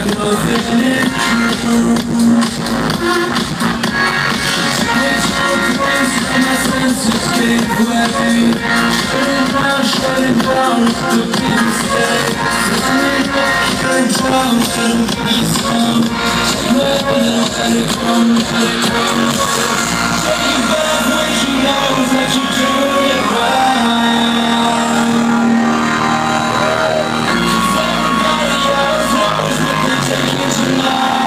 Shutting down the beat stay. Shutting down the beat sound. Let it come, let it come. Take you back when you know that you do it right. Cause everybody else knows what they're taking tonight.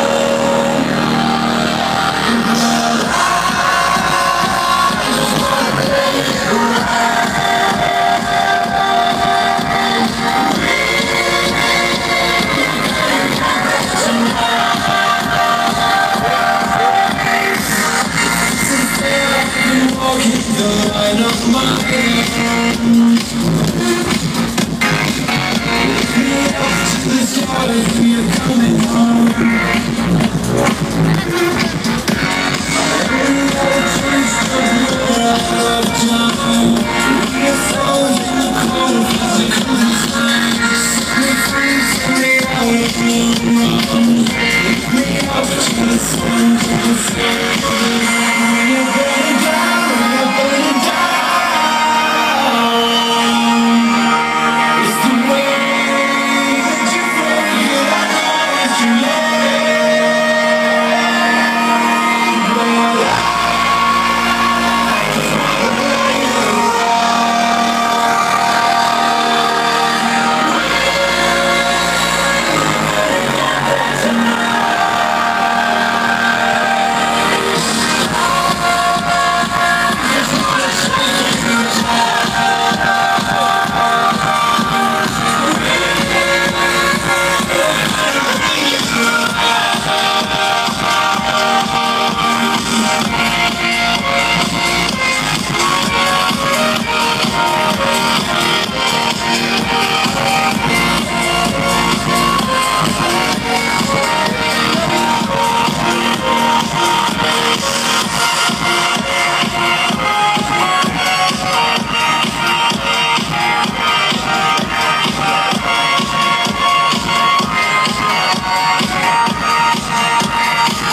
The line of my hand. Lift me up to the stars, we are coming home. Every other taste of your out of time. We are falling in the cold physical space. Set me free, set me out of the wrong. Lift me up to the sun, to the sun. We are burning down, we are burning down.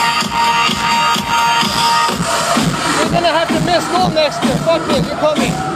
School next year. Fuck it, you're coming.